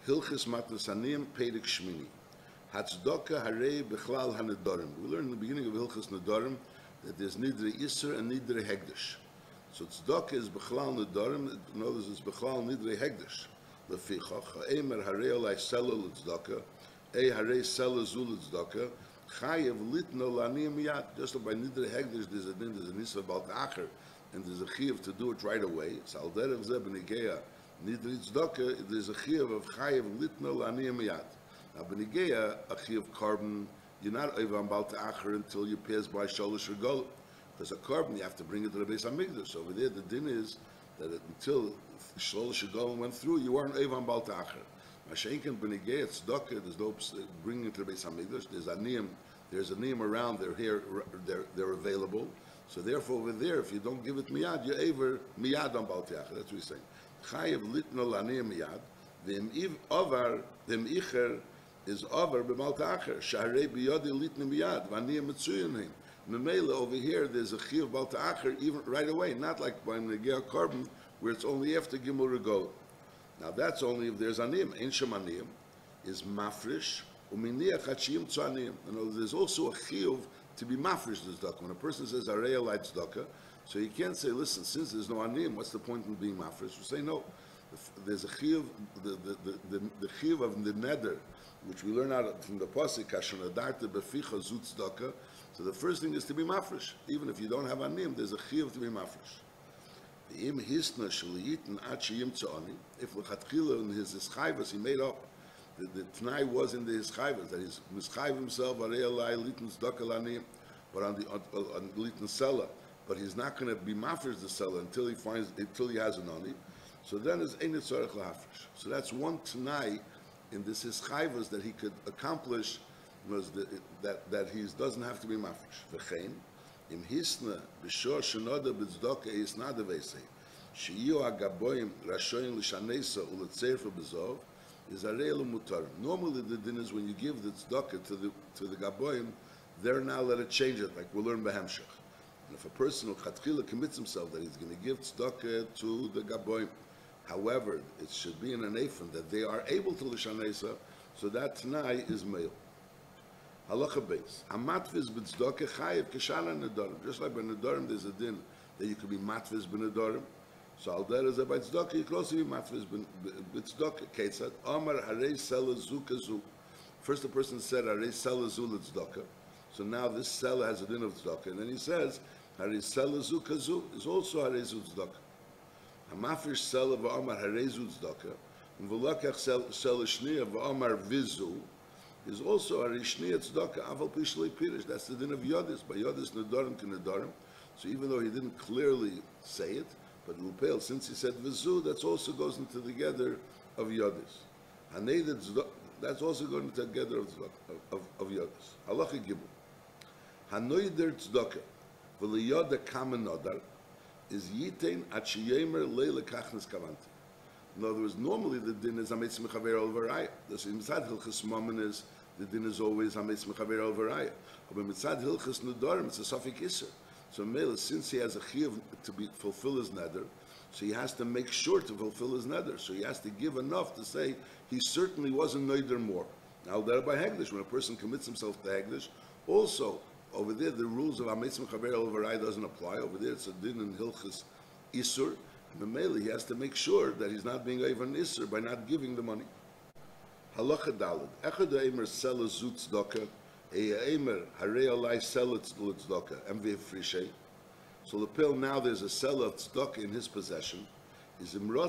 Hilchis Matnas Aniyim Perek Shmini. Hatzdaka Harei Bechlal HaNedarim. We learned in the beginning of Hilchis Nedarim that there's Nidre Isser and Nidre Hegdish. So tzedakah is Bechlal Nedarim. In other words, it's Bechlal Nidre Hegdish. Lefichach Ha'emer Harei Olai Sela L'Tzedakah Harei Sela Zu L'Tzedakah Chayev Litno L'Aniyim Miyad. Just like by Nidre Hegdish, there's a Nisa Bal Ta'acher, and there's a chiyuv to do it right away. So al derech zeh b'nigeya Nidre Tzedakah, there's a chiyuv of Chayev Litno L'Aniyim Miyad. Now, b'nigeya, a chiyuv carbon, you're not over on Bal Ta'acher until you pass by Sholosh Regol. Because a carbon, you have to bring it to the Beis HaMikdash. Over there, the din is that until Sholosh Regol went through, you weren't over on Bal Ta'acher. Mashenken b'nigeya tzedakah, there's no bringing it to the Beis HaMikdash. There's a niyam around. They're here. They're available. So therefore, over there, if you don't give it miyad, you're over miyad on Bal Ta'acher. That's what he's saying. Chayev litno l'aniyim miyad. V'im icher is over b'Bal Ta'acher. Shaharei b'yodi litno miyad. V'aniyim mitzuyanim. Memela over here, there's a chiyuv Bal Ta'acher even right away. Not like by negea carbon, where it's only after gimel regol. Now that's only if there's aniyim. Ein shem aniyim is mafresh. There's also a chiyuv to be mafresh the tzedakah. When a person says arei alai tzedakah, so you can't say, listen, since there's no aniyim, what's the point in being mafresh? You say no. There's a chiyuv, the chiyuv of the neder, which we learn out from the pasuk kasher nadarta beficha zu tzedakah. So the first thing is to be mafresh. Even if you don't have aniyim, there's a chiyuv to be mafresh. Im hisna shliyitin ad sheyim tzoni. If lechatchila in his chayvas he made up. The Tnai was in the Hischayvas, that he's Mischayv himself, Arei Alai, Litin Tzedakah L'Aniyim, but on Litin Sela, but he's not going to be mafresh the Sela until he has an Ani. So then is Ein Tzorech L'Hafresh. So that's one Tnai in this Hischayvas that he could accomplish, was that he doesn't have to be mafresh. V'chein, im hisna b'shor shenoda b'tzedakah hisnada v'esei, she'iyu ha'gaboyim rashoyin l'shanesa u'letzerfa b'zov, is arei mutar. Normally the din is when you give the tzedakah to the gaboyim, they're now let it change it, like we'll learn b'hamshach. And if a person who chatchila commits himself that he's going to give tzedakah to the gaboyim, however, it should be in an ephon that they are able to l'shanesa, so that tnai is male. Halacha beis. Hamatviz b'tzedakah chayiv k'shala nedarim. Just like by nedarim, there's a din that you could be matviz b'nedarim. So al derech zeh by tzedakah, you can also be matviz b'tzedakah. Ketzad Amar harei sela zu kazu. First the person said harei sela zu l'tzedakah. So now this sela has a din of tzedakah, and then he says harei sela zu kazu is also harei zu tzedakah. Hamafresh sela v'amar harei zu tzedakah, and v'lakach sela shniya v'amar vizu is also harei shniya tzedakah. Aval pishlei pirish. That's the din of yodis. By yodis nedarim to nedarim. So even though he didn't clearly say it, but Lupel, since he said vizu, that also goes into the together of yodis. That's also going into the together of yodis. Halacha gimel. Hanoider tzedakah v'liyoda kama nodar is yitein at sheyemer leile kachnas kavanti. In other words, normally the din is hametz mechaver al varaya. The mitzad hilchas mammon is the din is always hametz mechaver al varaya. But mitzad hilchas nedarim, it's a suffix iser. So Mela, since he has a chiyuv to fulfill his neder, so he has to make sure to fulfill his neder. So he has to give enough to say he certainly wasn't neder more. Now there by Hegdish, when a person commits himself to Hegdish, also over there the rules of Hametz Mechaber El Varai doesn't apply. Over there it's a din in Hilchas Isur. And Mela, he has to make sure that he's not being even Isur by not giving the money. Halacha Daled. Echad Eimer Sela Zut Tzedakah. So the pill now there's a seller of tzedakah in his possession. He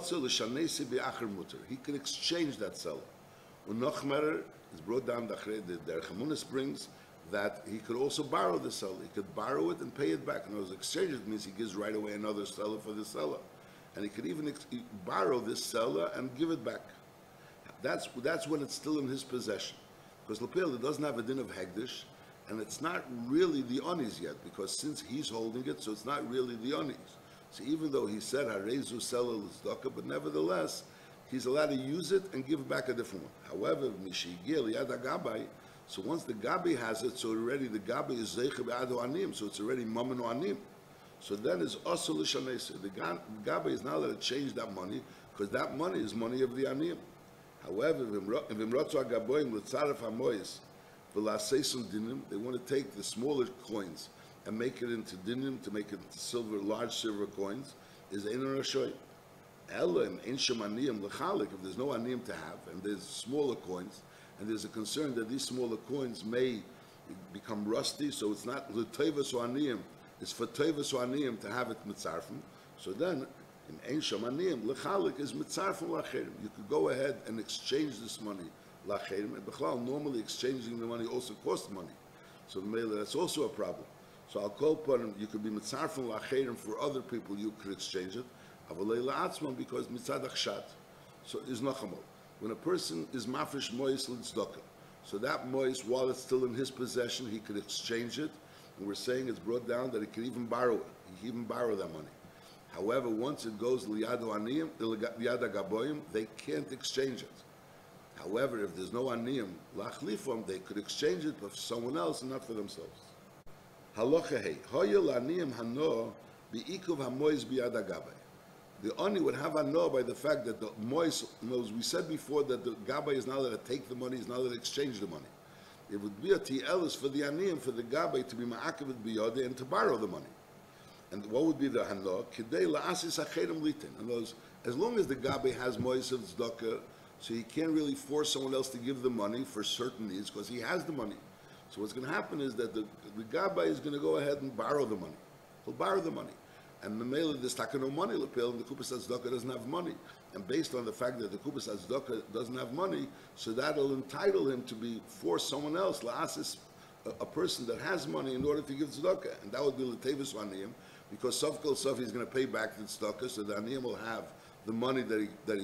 can exchange that seller. Unochmerer is brought down the Derech brings that he could also borrow the seller. He could borrow it and pay it back. In other words, exchange it means he gives right away another seller for the seller, and he could even borrow this seller and give it back. That's when it's still in his possession. Because Lepel, it doesn't have a din of Hegdish, and it's not really the Onis yet, because since he's holding it, so it's not really the Onis. So even though he said, Harezu Sela L'Tzedakah, but nevertheless, he's allowed to use it and give back a different one. However, Mishigil Yad HaGabai, so once the Gabi has it, so already the Gabi is Zeicha B'Adu Anim, so it's already Mamanu Anim. So then it's also L'Shanesa. The Gabi is now allowed to change that money, because that money is money of the Anim. However, if Imrotzu Agaboim L'tzaref HaMois V'Laseisun Dinim, they want to take the smaller coins and make it into dinim, to make it into silver, large silver coins, is Einon Rashoy. Elohim, Ein Shem Aniyim L'chalik, if there's no Aniyim to have, and there's smaller coins, and there's a concern that these smaller coins may become rusty, so it's not L'Tevas Aniyim, it's for Tevas Aniyim to have it Mitzarfim. So then, in Ein Shem Aniyim L'chalik is Mitzarfim L'Acherim. You could go ahead and exchange this money L'Acherim, and B'chlal, normally exchanging the money also costs money. So that's also a problem. So I'll call upon him, you could be Mitzarfim L'Acherim for other people, you could exchange it. Avalei la'atzman, because mitzad achshat. So is nachamol. When a person is mafresh mois l'tzedakah, so that mois, while it's still in his possession, he could exchange it. And we're saying it's brought down that he could even borrow it. He can even borrow that money. However, once it goes liyad aniyim, liyad agaboyim, they can't exchange it. However, if there's no aniyim lachlifom, they could exchange it for someone else and not for themselves. Halacha hey, hoyel aniyim hano bi'ikuv hamois biyad agabay. The Ani would have a know by the fact that the Mois knows, we said before that the Gabbai is not allowed to take the money, is not allowed to exchange the money. It would be a Tielis for the Aniyim, for the Gabbai to be Ma'akav biyode and to borrow the money. And what would be the Hano? Kidei la'asis ha'chedim litin. And those, as long as the Gabbai has Mois of Tzedakah, so he can't really force someone else to give the money for certain needs because he has the money. So what's going to happen is that the Gabbai is going to go ahead and borrow the money. He'll borrow the money. And Memela, there's no money, Lepel, and the Kupas Tzedakah doesn't have money. And based on the fact that the Kupas Tzedakah doesn't have money, so that'll entitle him to be for someone else, la'asis, a person that has money in order to give Tzedakah. And that would be L'Tevis Aniyim, because Sof Kol Sof he's going to pay back the Tzedakah, so the Aniyim will have the money that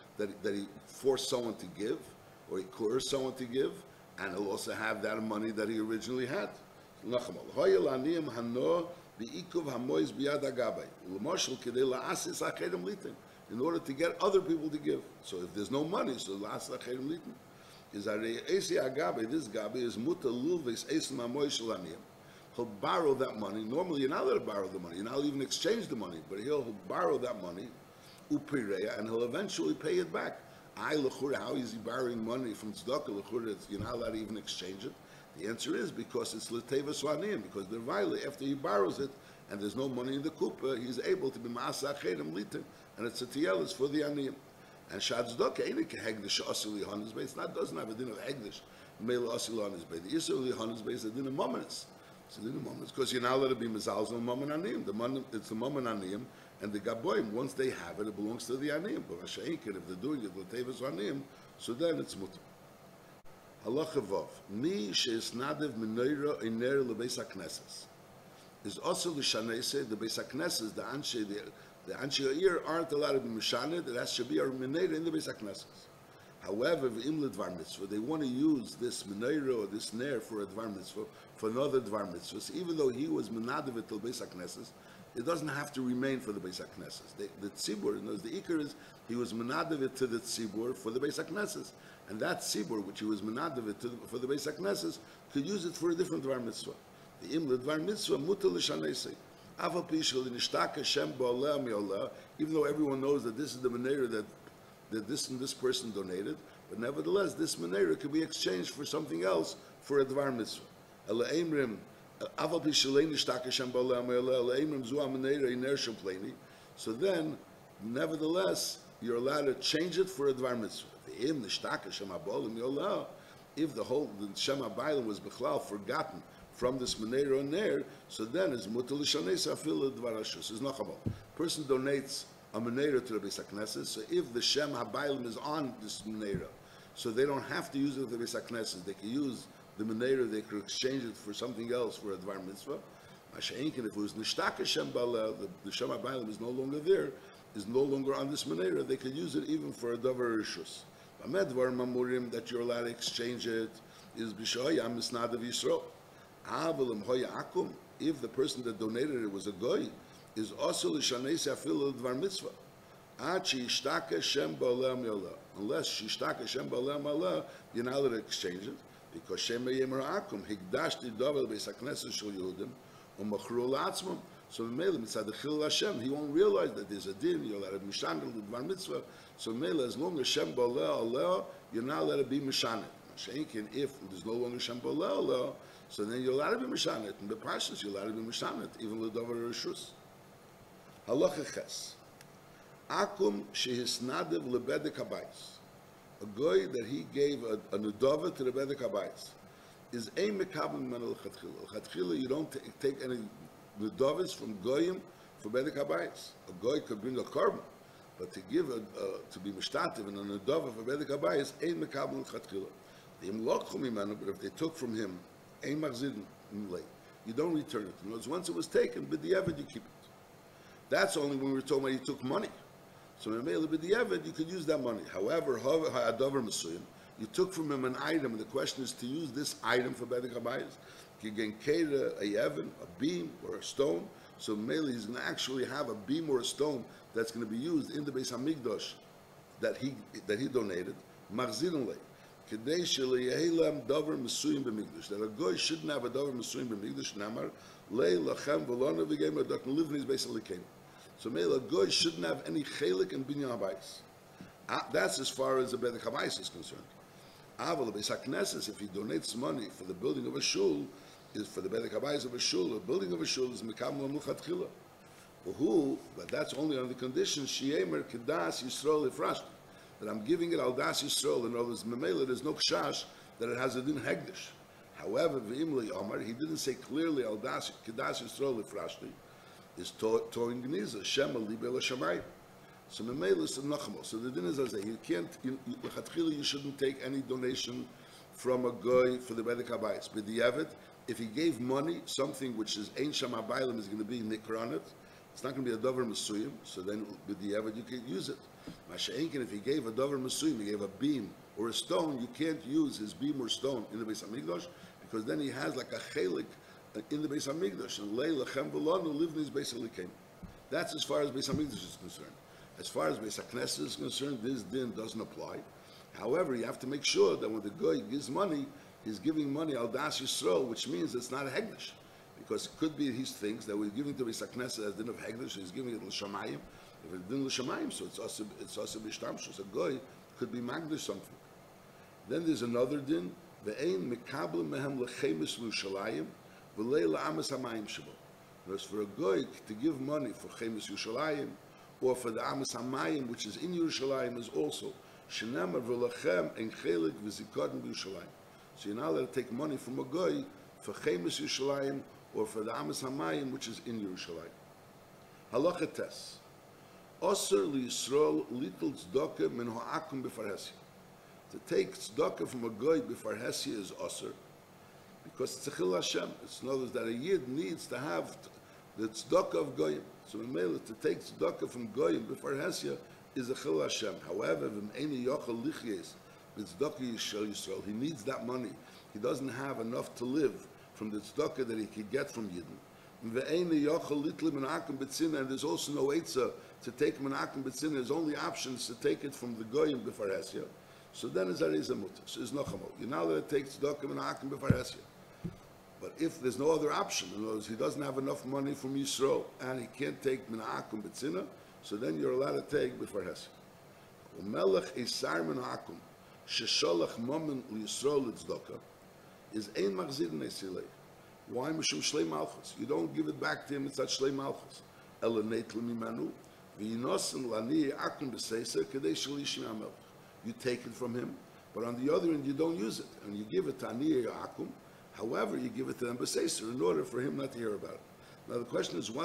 he forced someone to give, or he coerced someone to give, and he'll also have that money that he originally had. Nachamal. Hoyel Aniyim Hano B'ikuv hamois biyad agabay. L'moshel kedei la'asis ha'chedim litin. In order to get other people to give. So if there's no money, so la'asis ha'chedim litin. Is arei esi agabay, this gabay is muta lulves esim hamois shel aniyim. He'll borrow that money. Normally you're not allowed to borrow the money. You're not even exchange the money. But he'll borrow that money, upireya, and he'll eventually pay it back. How is he borrowing money from tzedakah? L'chura, you're not allowed to even exchange it. The answer is because it's l'tevas aniyim, because they're violent. After he borrows it and there's no money in the kupa, he's able to be ma'asa achedim litin, and it's a tielis for the aniyim. And shadzdaka ain't a hegdish asili hanis base. That doesn't have a din of hegdish. Mele asili hanis base. The isuli hanis base is a din of momentus. It's a din of momentus because you're not allowed to be mezalzel on mammon aniyim. It's the mammon aniyim, and the gaboim, once they have it, it belongs to the aniyim. But masha'inkin, if they're doing it l'tevas aniyim, so then it's mutar. Halacha Vav. Mi she'es nadev menorah iner lebeis haknesses. Is also the shanese, the beis haknesses, the anshe ha'ir aren't allowed to be mishaned. It has to be a menorah in the beis haknesses. However, v'im ledvar mitzvah, they want to use this menorah or this ner for a dvar mitzvah, for another dvar mitzvah. So even though he was menadev it till beis haknesses, it doesn't have to remain for the beis haknesses. The tzibur, the ikar is he was menadev it to the tzibur for the beis haknesses. And that tzibur, which he was menadav for the Beis HaKnesses, could use it for a different dvar mitzvah. The im dvar mitzvah mutal l'shaneisei. Aval pishel nishtaka shem ba'oleh mi'oleh. Even though everyone knows that this is the menorah that this and this person donated, but nevertheless, this menorah could be exchanged for something else for a dvar mitzvah. Ela eimrim aval pishel nishtaka shem ba'oleh mi'oleh. Ela eimrim zu ha'menorah iner shem pleini. So then, nevertheless, you're allowed to change it for a dvar mitzvah. If the whole Shem HaBailim was Bechlal forgotten from this Menorah and Ner, so then it's Mutal L'Shanesa Afil Dvar Hashus. It's Nachamol. Person donates a Menorah to the Beis HaKnesses, so if the Shem HaBailim is on this Menorah, so they don't have to use it for the Beis HaKnesses. They can use the Menorah, they could exchange it for something else for a Dvar Mitzvah. Masha'inkin, if it was Nishtaka Shem Ba'aleh, the Shem HaBailim is no longer there, is no longer on this Menorah, they could use it even for a Davar Rishus. Amedvar mamurim that you're allowed to exchange it is b'shoyam misnadav Yisrael. Avalim hoya akum, if the person that donated it was a goy, is also l'shanei afil dvar mitzvah. Ad sheishtaka shem ba'oleh mi'oleh. Unless sheishtaka shem ba'oleh mi'oleh, you're not allowed to exchange it because shem yemer akum higdashti davar beis haknesses shel Yehudim umachru la'atzmam. So Mele mitzad the Chilul Hashem, he won't realize that there's a din. You're allowed to mishanel the Dvar Mitzvah. So Mele, as long as Shem B'Aleh, you're not allowed to be mishanel. Mashenkin, if there's no longer Shem B'Aleh, so then you're allowed to be mishanel. In the Pashas, you're allowed to be mishanel, even l'davar reshus. Halacha Ches. Akum shehisnadev lebedek habayis. A goy that he gave a nedava to the bedek habayis is a mekabel mimenu l'chatchila. L'chatchila, you don't take any nedavas from goyim for bedek habayis. A goy could bring a korban, but to give to be mishtatev and a nedava for bedek habayis, a mekabel l'chatchila. The imlochum mimenu, but if they took from him, a machzidin late, you don't return it. In other words, once it was taken, b'diavad you keep it. That's only when we were talking about he took money. So in Mele b'diavad, you could use that money. However, ha'adavar masuyim, you took from him an item, and the question is to use this item for bedek habayis. You can cater a yevon, a beam, or a stone. So Mele, he's going to actually have a beam or a stone that's going to be used in the Beis Hamikdash that he donated. Machzidin lei. Kedei sheliyehelam davar masuyim b'mikdash. That a goy shouldn't have a davar masuyim b'mikdash. Namar lei lachem v'lona v'gem adak livnis Beis Elokeinu. So Mele, a goy shouldn't have any chelik and binyan habayis. That's as far as the bedek habayis is concerned. Aval Beis HaKnesses, if he donates money for the building of a shul, is for the bedek habayis of a shul. The building of a shul is mekabel l'chatchila. But that's only on the condition sheyemer kedas Yisrael ifrashti, that I'm giving it al das Yisrael. In other words, Mele, there's no kshash that it has a din hegdish. However, v'imli Omar, he didn't say clearly al das kedas Yisrael ifrashti. Is toing gniza shema libe l'shamayim. So Mele is nachamo. So the din is as you can't. L'chatchila, you shouldn't take any donation from a goy for the bedek habayis. B'diavad, if he gave money, something which is ein sham habayim is going to be nikranit. It's not going to be a davar masuyim. So then b'diavad you can use it. Masha'enkin, if he gave a davar masuyim, he gave a beam or a stone, you can't use his beam or stone in the Beis Hamikdash, because then he has like a chelik in the Beis Hamikdash, and lei lachem v'lonu livnis Beis Elokeinu. That's as far as Beis Hamikdash is concerned. As far as Beis HaKnesses is concerned, this din doesn't apply. However, you have to make sure that when the goy gives money, he's giving money al das Yisrael, which means it's not a hegdish, because it could be he thinks that we're giving to Beis HaKnesses as din of hegdish, so he's giving it l'shamayim. If it's din l'shamayim, so it's also b'shtamshus. A goy could be magdish something. Then there's another din, ve'ein mekabel mehem lechemis l'Yushalayim. Whereas for a goy to give money for Chemis Yushalayim or for the Amas Hamayim, which is in Yerushalayim, is also Shenamar v'lachem en chelik v'zikadim b'Yushalayim. So you're not allowed to take money from a goy for Chemis Yushalayim or for the Amas Hamayim, which is in Yerushalayim. Halacha Tes. Osir liYisrael little tzedakah min ha'akum b'farhesia. To take tzedakah from a goy b'farhesia is osir, because it's a chil Hashem. It's in other words that a yid needs to have the tzedakah of goyim. So in Mele, to take tzedakah from goyim before Hesia is a chil Hashem. However, v'm'eni yochel lichyes b'tzedakah yishel Yisrael, he needs that money. He doesn't have enough to live from the tzedakah that he could get from Yidden. V'm'eni yochel litli menakim b'tzina, and there's also no eitzah to take menakim b'tzina. There's only options to take it from the goyim before Hesia. So then is a mutter. So is nachamo. You're now allowed to take tzedakah menakim before Hesia. But if there's no other option, in other words, he doesn't have enough money from Yisrael and he can't take mina'akum betzina, so then you're allowed to take before Hesed. Umelech isar mina'akum shesholach momen l'Yisrael l'tzedakah is ein machzir nesilei. Why mishum shlei malchus? You don't give it back to him. It's that shlei malchus. Ela neitle mimanu v'yinosen lani akum b'seisa kadei shalish mi'amelch. You take it from him, but on the other end you don't use it, and you give it to ani akum. However, you give it to them b'seiser in order for him not to hear about it. Now the question is,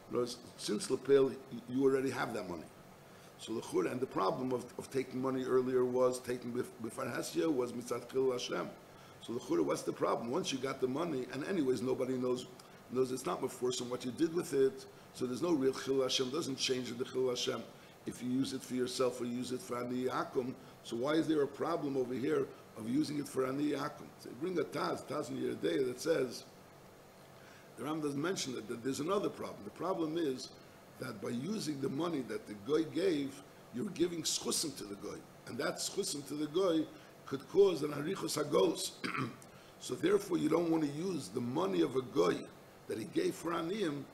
since Lepel, you already have that money. So the and the problem of taking money earlier was taking b'far Hasya was mitzat chil Hashem. So the what's the problem? Once you got the money, and anyways nobody knows it's not before, so what you did with it, so there's no real chil Hashem, doesn't change the chil Hashem. If you use it for yourself or use it for ani yakum, so why is there a problem over here of using it for ani yakum? So bring a Taz in your day that says, the Ram doesn't mention it, that there's another problem. The problem is that by using the money that the goy gave, you're giving schusim to the goy, and that schusim to the goy could cause an arichos hagos. So therefore, you don't want to use the money of a goy that he gave for aniyim,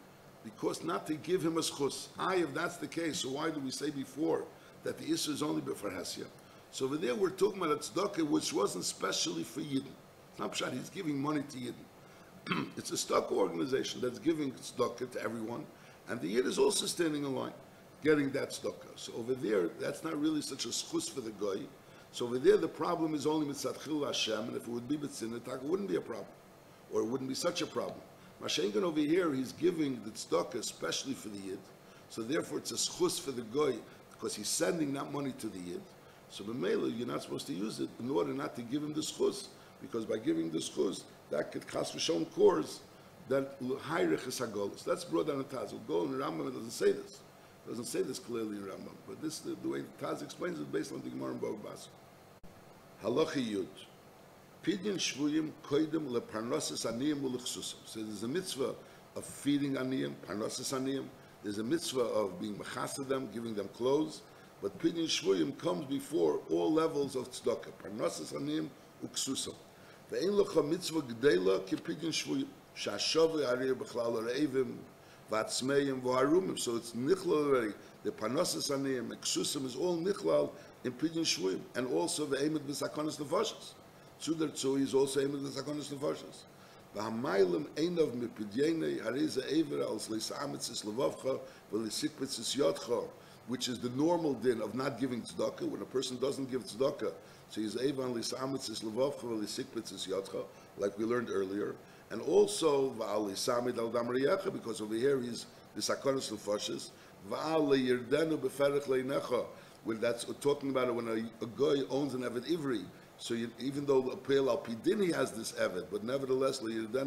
because not to give him a schus. If that's the case, so why do we say before that the issue is only for Hesia? So over there we're talking about a tzedakah which wasn't specially for Yidden. It's not pshat, he's giving money to Yidden. It's a tzedakah organization that's giving tzedakah to everyone, and the Yid is also standing in line, getting that tzedakah. So over there, that's not really such a schus for the guy. So over there, the problem is only mitzad chil Hashem, and if it would be mitzad, it wouldn't be a problem, or it wouldn't be such a problem. Mashengan over here, he's giving the tzedakah especially for the Yid, so therefore it's a schus for the guy, because he's sending that money to the Yid. So b'meila, you're not supposed to use it in order not to give him the schus, because by giving the schus, that could chas v'shon cause that hayrich is hagolus. That's brought down in Taz. Go in Rambam, it doesn't say this. It doesn't say this clearly in Rambam, but this the way Taz explains it based on the Gemara in Bava Basra. Halacha Yud. Pidyon shvuyim koidem leparnosis aniyim u'lechsusam. So there's a mitzvah of feeding aniyim, parnosis aniyim. There's a mitzvah of being mechasa them, giving them clothes. But pidyon shvuyim comes before all levels of tzedakah. Parnosis aniyim u'ksusam. Ve'ein lecha mitzvah g'deila ki pidyon shvuyim. Sha'shavli hariyah b'chlal ha'reivim v'atzmeim v'harumim. So it's nichlal already. The parnosis aniyim, ksusam is all nichlal in pidyon shvuyim. And also ve'emet b'sakonis nefashos. Tzudar tzu is also aimed at the sakonis nefashos. V'hamaylim einav mipidyene hariza evera al sleisametzis levavcha v'lisikmetzis yotcha, which is the normal din of not giving tzedakah. When a person doesn't give tzedakah, so he's eva al lisametzis levavcha v'lisikmetzis yotcha, like we learned earlier. And also v'al lisamid al damriyacha, because over here he's the sakonis nefashos. V'al leyirdenu beferech leinecha, when that's talking about it when a guy owns an Eved Ivri. So even though Peil al Pidin he has this Eved, but nevertheless,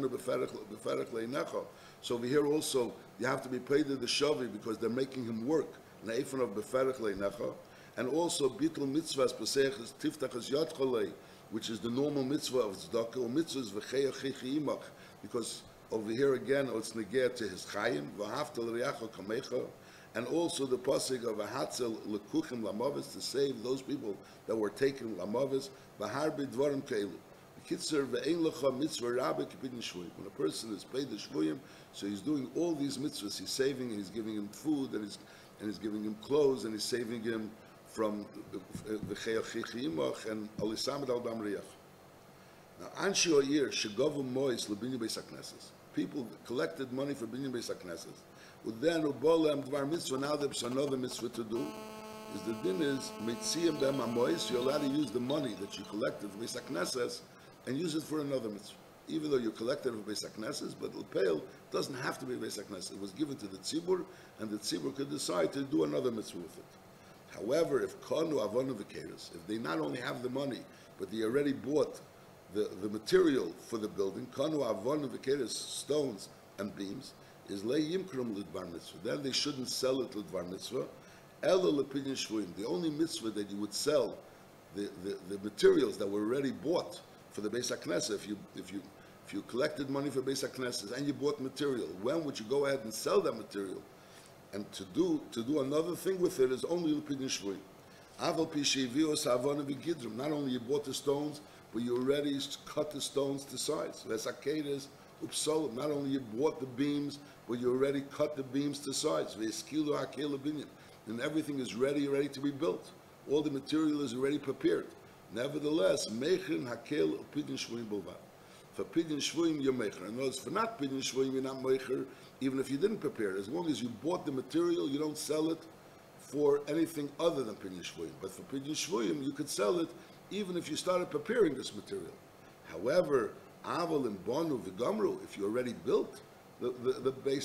so over here also you have to be paid to the Shavi because they're making him work. And also Bittul Mitzvahs Pesechas Tiftachas Yad Cholei, which is the normal mitzvah of tzedakah, or mitzvahs v'cheya chichi imach, because over here again it's negeh to his chayim, v'haftal riacha kamecha, and also the pasuk of ahatzel lekuchim lamavis, to save those people that were taken lamavis, v'harbi dvarim keilu. Kitzer ve'ein lecha mitzvah rabbi kipidin shvuyim. When a person is paid the shvuyim, so he's doing all these mitzvahs. He's saving, and he's giving him food, and he's giving him clothes, and he's saving him from v'cheya chichi imach and alisamid al dam riach. Now, Anshe O'Yer shegavu mois lebinyan beis hakneses. People collected money for binyan beis hakneses. Then ubolem dvar mitzvah. Now there's another mitzvah to do. Is the din is mitziyim them amois. You're allowed to use the money that you collected for beis hakneses and use it for another mitzvah. Even though you collected it for beis hakneses, but l'peil doesn't have to be beis hakneses. It was given to the tzibur, and the tzibur could decide to do another mitzvah with it. However, if kanu avonu v'keres, if they not only have the money, but they already bought the material for the building, kanu avonu v'keres, stones and beams, is lei yimkrum l'dvar mitzvah. Then they shouldn't sell it l'dvar mitzvah. Ela l'pidyon shvuyim. The only mitzvah that you would sell the materials that were already bought for the Beis HaKnesset, if you collected money for Beis HaKnesset and you bought material, when would you go ahead and sell that material? And to do another thing with it is only l'pidyon shvuyim. Aval pi shevios havana v'gidrum. Not only you bought the stones, but you already cut the stones to size. V'esakeres upsolim. Not only you bought the beams, but you already cut the beams to size. V'eskilu hakel binyan. And everything is ready to be built. All the material is already prepared. Nevertheless, mechin hakel pidyon shvuyim b'lvad. For pidyon shvuyim, you're mecher. In other words, for not pidyon shvuyim, you're not mecher, even if you didn't prepare it. As long as you bought the material, you don't sell it for anything other than pidyon shvuyim. But for pidyon shvuyim, you could sell it even if you started preparing this material. However, aval and bonu v'gamru, if you already built the Beis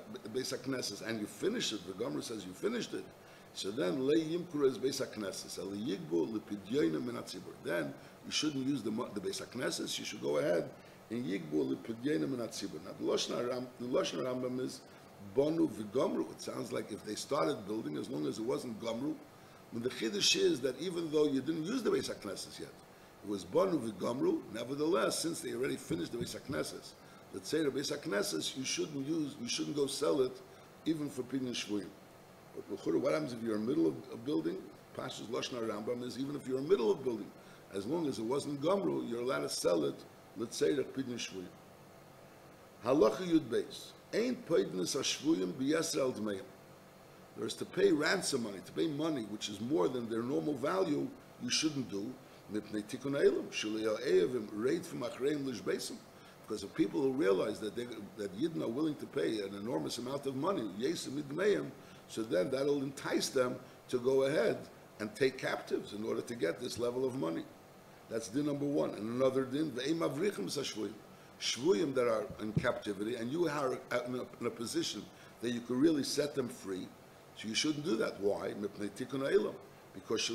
HaKnesses and you finished it, the Gemara says you finished it, so then lei yimkuru is Beis HaKnesses, el yigbu lepidyonim min hatzibur. Then you shouldn't use the Beis HaKnesses. You should go ahead and yigbu lepidyonim min hatzibur. Now the Lashon Rambam is bonu v'gamru. It sounds like if they started building, as long as it wasn't gamru. When the chiddush is that even though you didn't use the Beis HaKnesses yet, it was bonu v'gamru. Nevertheless, since they already finished the Beis HaKnesses, let's say the Beis HaKnesses, you shouldn't go sell it even for pidyon shvuyim. But what happens if you're in the middle of a building? Pashas Lashon Rambam is even if you're in the middle of a building, as long as it wasn't gamru, you're allowed to sell it, let's say the pidyon shvuyim. Halacha Yud Beis. Ain't poidnus ashvuyim b'yesrel dmeim. There's to pay ransom money, to pay money which is more than their normal value, you shouldn't do. Because the people who realize that Yidden are willing to pay an enormous amount of money, so then that'll entice them to go ahead and take captives in order to get this level of money. That's din number one. And another din, shvuyim that are in captivity, and you are in a position that you could really set them free, so you shouldn't do that. Why? Because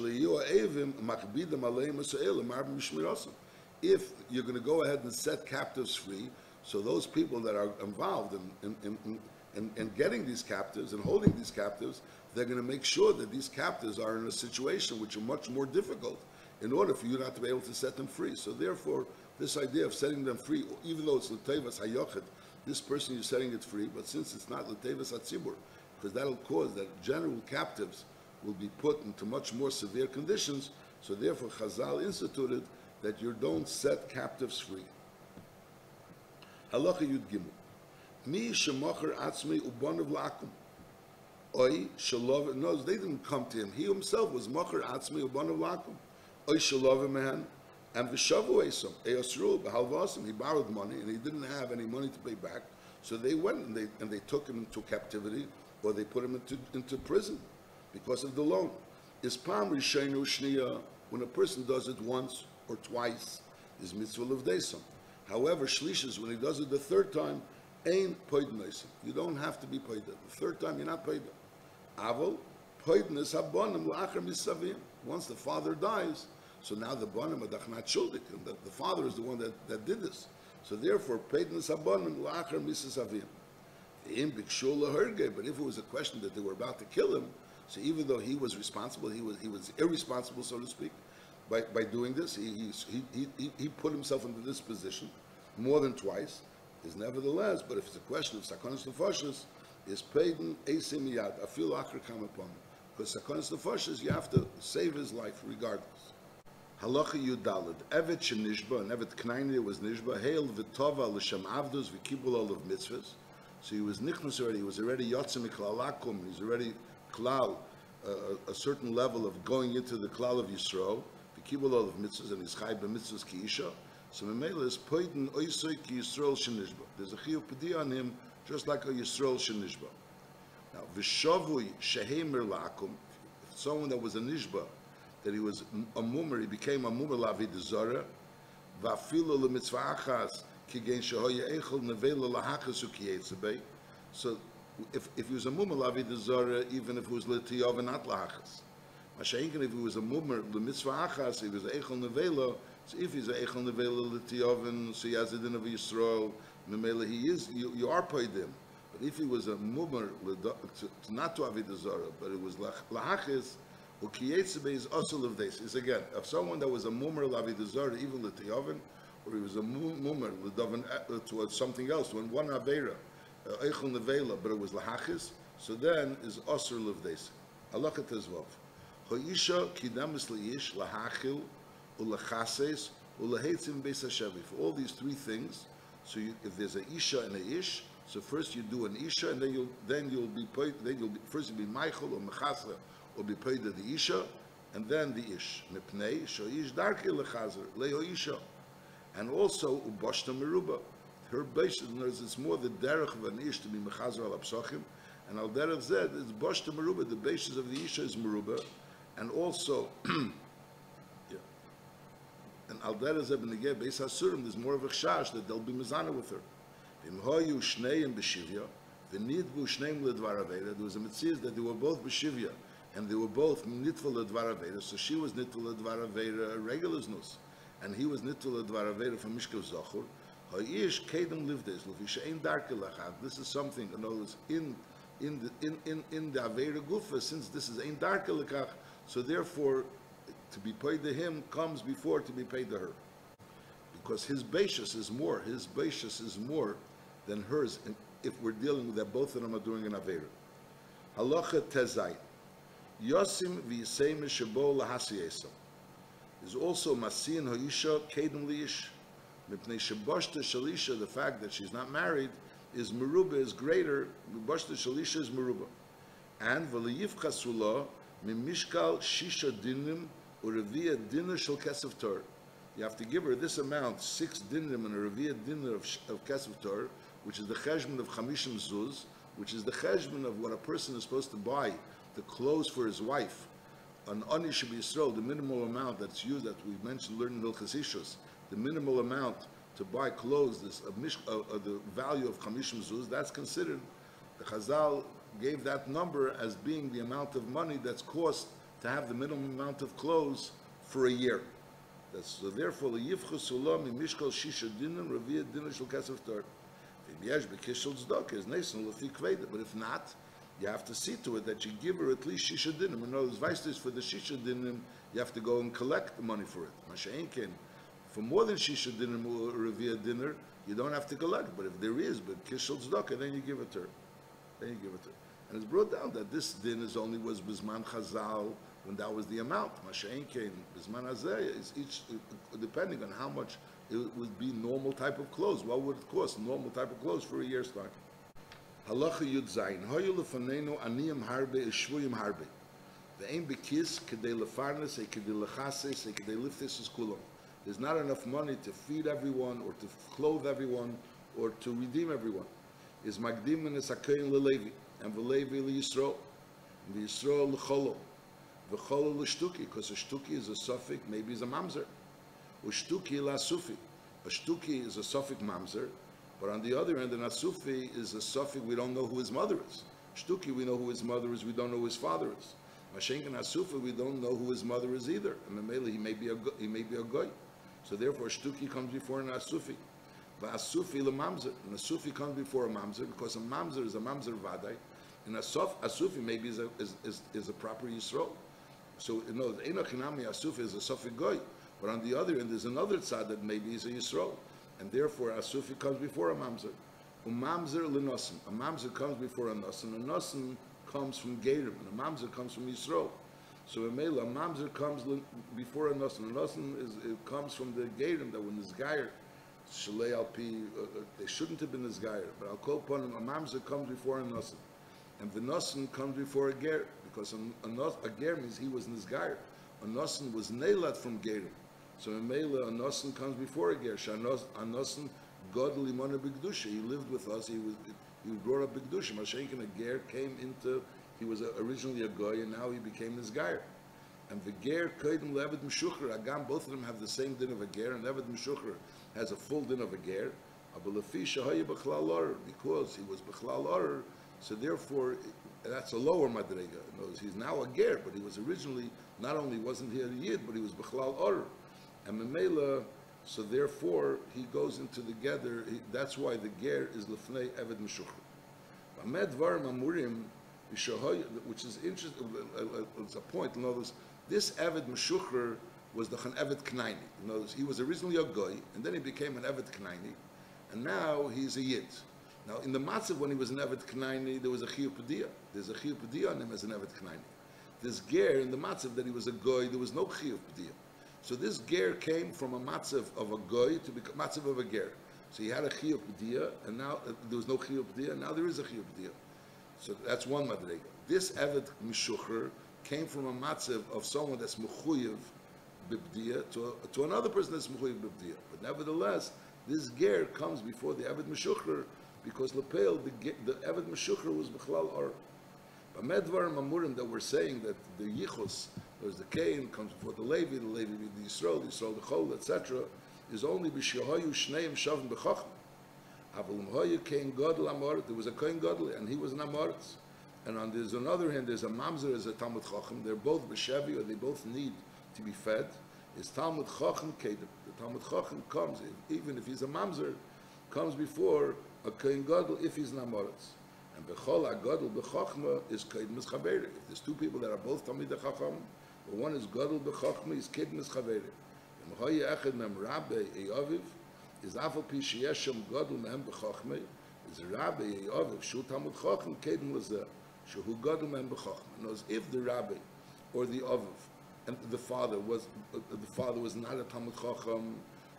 if you're going to go ahead and set captives free, so those people that are involved in getting these captives and holding these captives, they're going to make sure that these captives are in a situation which are much more difficult in order for you not to be able to set them free. So therefore, this idea of setting them free, even though it's l'tevas hayochid, this person you're setting it free, but since it's not l'tevas hatzibur, because that'll cause that general captives will be put into much more severe conditions, so therefore Chazal instituted that you don't set captives free. Halacha Yud Gimel. Mi shemocher atzmei ubonav la'akum. Oy shalov. No, they didn't come to him. He himself was mocher atzmei ubonav la'akum. Oy shalov mehen. And v'shavu esom. Eyosru b'halvasim. He borrowed money and he didn't have any money to pay back. So they went and they took him into captivity, or they put him into prison because of the loan. Is pam rishenu shniya, when a person does it once or twice, is mitzvah levdeisam. However, shlishis, when he does it the third time, ain't poidneisim. You don't have to be poided. The third time you're not poided. Aval poidnes habonim la'achar misavim. Once the father dies, so now the bonim are not shuldik, and the father is the one that did this. So therefore, poidnes habonim la'achar misavim. But if it was a question that they were about to kill him, so even though he was responsible, he was irresponsible, so to speak, by doing this, he put himself into this position more than twice. Is nevertheless, but if it's a question of sakonis nefashos, is paid esim miyad afil achar kam upon, because sakonis nefashos you have to save his life regardless. Halacha Yudalad Evet shenishba, and Evet Knaini was nishba hail v'tova l'shem avdos v'kibul all of mitzvahs. So he was nichnas already. He was already yotzim miklalakum. He's already klal, a certain level of going into the klal of Yisrael. V'kibul all of mitzvahs, and he's chai b'mitzvahs ki isha. So Memela is poiden oisoi ki Yisrael shenishba. There's a chiyuv pedi on him, just like a Yisrael shenishba. Now v'shavui shehemer la'akum. If someone that was a nishba, that he was a mummer, he became a mummer lavid zara. Va'afilo lemitzvah achas. So if he was a mummer lavid zara, even if it was l'tiyov and not lahachas, Masha'inkin, if he was a mummer l'mitzvah achas, he was a echol nevela. So if he's a echol nevela l'tiyov, so he has a din of Yisrael, memela he is. You are paid him. But if he was a mummer not to avid zara, but it was lahachas, ukiyetzabe is also of this. Is again of someone that was a mummer lavid zara, even l'tiyov, or he was a mummer towards something else, when one aveira, eichel nevela, but it was lahachis, so then is osur levdes. Halacha tezvav. Hoisha kidamis leish lahachil ulachases ulahetzim beis hashevi. For all these three things, so if there's a isha and a ish, so first you do an isha, and then you'll be paid. First you'll be meichel or mechasa, or be paid the isha, and then the ish. Mipnei shoish darkei lechazer leho isha. And also ubashta meruba, her basis it's more the derech of an ish to be mechazer al apsachim, and al derech zed it's bashta meruba. The basis of the isha is meruba, and also yeah. And al derech zed benegeh beis hasurim there's more of a chash that they'll be mezana with her. Imhoyu shneim b'shivya, v'nidbu shneim ledvar aveda. There was a mitzvah that they were both b'shivya, and they were both nitva ledvar aveda. So she was nitva ledvar aveda regular znus, and he was nittul dvar aveda from Mishkav Zachur. Hayish kedem livdes lufisha ein darke lachad. This is something, in other words, in the aveda gufa, since this is ein darke lachad, so therefore to be paid to him comes before to be paid to her, because his basis is more. His basis is more than hers. If we're dealing with that, both of them are doing an aveda. Halacha tezai yosim v'yisei mishabo lahasiyesam. Is also Masin Hoisha Kedem Liish. Mipnei Sheboshta Shalisha, the fact that she's not married, is meruba, is greater. Bashta shalisha is meruba. And v'liyivcha sula mimishkal shisha dinim urevia dinner shel kesef tor. You have to give her this amount, 6 dinim and a revia dinner of kesef tor, which is the cheshbon of chamishim zuz, which is the cheshbon of what a person is supposed to buy, the clothes for his wife. An ani should be Yisrael, the minimal amount that's used, that we mentioned, learning Hilchos Ishus, the minimal amount to buy clothes, the value of chamishim zuz, that's considered, the Chazal gave that number as being the amount of money that's cost to have the minimum amount of clothes for a year. So therefore, yivchu sulam mishkal shisha dinim revia dinner shel kesef tor. V'yesh bekishel tzedakah is neisen lefi kveda. But if not, you have to see to it that you give her at least shisha dinim. In other words, vice for the shisha dinim, you have to go and collect the money for it. Masha'inkin, for more than shisha dinim or revia dinner, you don't have to collect. But if there is, but kishel tzedakah, then you give it to her. Then you give it to her. And it's brought down that this din is only was Bisman Chazal when that was the amount. Masha'in came, Bisman Hazeh is each, depending on how much it would be normal type of clothes. What would it cost? Normal type of clothes for a year's time. Halacha Yud Zayin. Hoyu lefanenu aniyim harbe ishvuyim harbe. Ve'ein bekis kedei lefarnes, kedei lechases, kedei liftes is kulam. There's not enough money to feed everyone, or to clothe everyone, or to redeem everyone. Is magdim and is hakein lelevi. And v'levi l'Yisrael, and v'Yisrael l'cholo, v'cholo l'shtuki, because a shtuki is a suffix, maybe is a mamzer. Ushtuki l'asufi, a shtuki is a suffix mamzer, but on the other end, an asufi is a suffix, we don't know who his mother is. Shtuki, we know who his mother is, we don't know who his father is. Mashenkin asufi, we don't know who his mother is either. And Mamela, he may be a goy. So therefore, shtuki comes before an asufi. V'asufi l'mamzer, and a sufi comes before a mamzer, because a mamzer is a mamzer vadai, and a sufi maybe is a proper Yisrael. So you know, the enochinami a sufi is a sufi goy, but on the other end there's another tzad that maybe is a Yisrael, and therefore a sufi comes before a mamzer. Mamzer l'nosen, a mamzer comes before a nosen. A nosen comes from Gerim, and a mamzer comes from Yisrael. So a mamzer comes before a nosen. A nosen it comes from the Gerim that when this guy Shalei al pi, they shouldn't have been Nizgayer, but I'll call upon him, a mamzer comes before a nosen. And the nosen comes before a ger, because a ger means he was Nizgayer. A nosen was neilat from gerim. So in Mela, a nosen comes before a ger. A nosen, God limona b'gdusha, he lived with us, he brought up b'gdusha. Mashenkin, a ger came into, he was originally a goy, and now he became Nizgayer. And the ger, kodim le'eved m'shucher, agam, both of them have the same din of a ger, and eved m'shucher has a full din of a ger, because he was b'chlal or, so therefore that's a lower madrega. He's now a ger, but he was originally, not only wasn't he a yid, but he was b'chlal or. And memela, so therefore he goes into the gather, that's why the ger is lefnei eved m'shucher. Amed dvarim amurim, which is interesting, it's a point, in other words, this eved m'shucher was the Evet Knaini. In other words, he was originally a goy, and then he became an Evet Knaini, and now he's a yid. Now, in the matzav when he was an Evet Knaini, there was a chiyuv pediyah. There's a chiyuv pediyah on him as an Evet Knaini. This ger, in the matzav that he was a goy, there was no chiyuv pediyah. So this ger came from a matzav of a goy to become matzav of a ger. So he had a chiyuv pediyah, and now there was no chiyuv pediyah, and now there is a chiyuv pediyah. So that's one madrega. This Evet Mishucher came from a matzav of someone that's mechuyev bibdiya to another person that's mechuyev bibdiya. But nevertheless, this ger comes before the Evet Meshucher because Lepel, the Evet Meshucher was Bechlal Or. But Medvar Mamurim that we're saying that the Yichus, there's the Cain, comes before the Levi the Yisrael the Chol, etc., is only B'Shehoyu Shneim Shavim B'Chachma. Avalum Hoyu Cain Godel Amorit, there was a Cain Godel, and he was an Amoritz. And on the other hand, there's a Mamzer as a Talmud Chacham. They're both B'Shevi, or they both need to be fed. Is Talmud Chacham Kedem. The Talmud Chacham comes, even if he's a Mamzer, comes before a Cain Godel if he's an Amoritz. And Bechol HaGodel B'Chachma is Kedem Chaveri. If there's two people that are both Talmid Chacham, but one is Godel B'Chachma, is Kedem Chaveri. And M'hoye Echad Mem Rabbe Eyaviv, is Afal Pi Sheyeshem Godel Mehem B'Chachma, is Rabbe Eyaviv, Shu Talmud Chacham Kedem Lazeh, Shehu Godel Mehem B'Chachma. Knows if the Rabbe or the Aviv and the father was not a Talmud Chacham,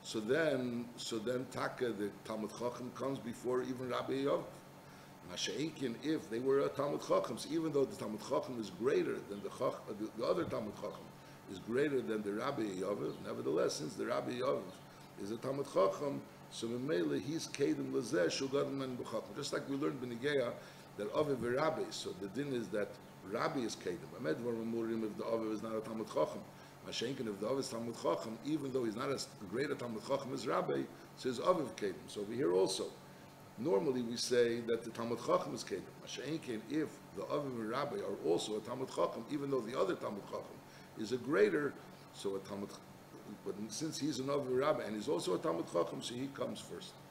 So then Taka, the Talmud Chacham, comes before even Rabbi Yov. Masha'inkin, if they were a Talmud Chacham, so even though the Talmud Chacham is greater than the other Talmud Chacham is greater than the Rabbi Yov, nevertheless, since the Rabbi Yov is a Talmud Chacham, so Memele he's Kedem Lazeh Shulgadam and B'Chacham. Just like we learned B'Nigeya that Aviv Rabbi, so the din is that Rabbi is Kedem. Amed Var Mamurim if the Aviv is not a Talmud Chacham. Mashenkin if the Aviv is Talmud Chacham, even though he's not as great a Talmud Chacham as Rabbi, so his Aviv Kedem. So over here also, normally we say that the Talmud Chacham is Kedem. Mashenkin if the Aviv and Rabbi are also a Talmud Chacham, even though the other Talmud Chacham is a greater, so a Talmud, but since he's an Aviv Rabbi and he's also a Talmud Chacham, so he comes first.